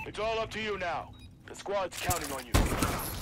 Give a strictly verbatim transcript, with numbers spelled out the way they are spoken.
It's all up to you now. The squad's counting on you.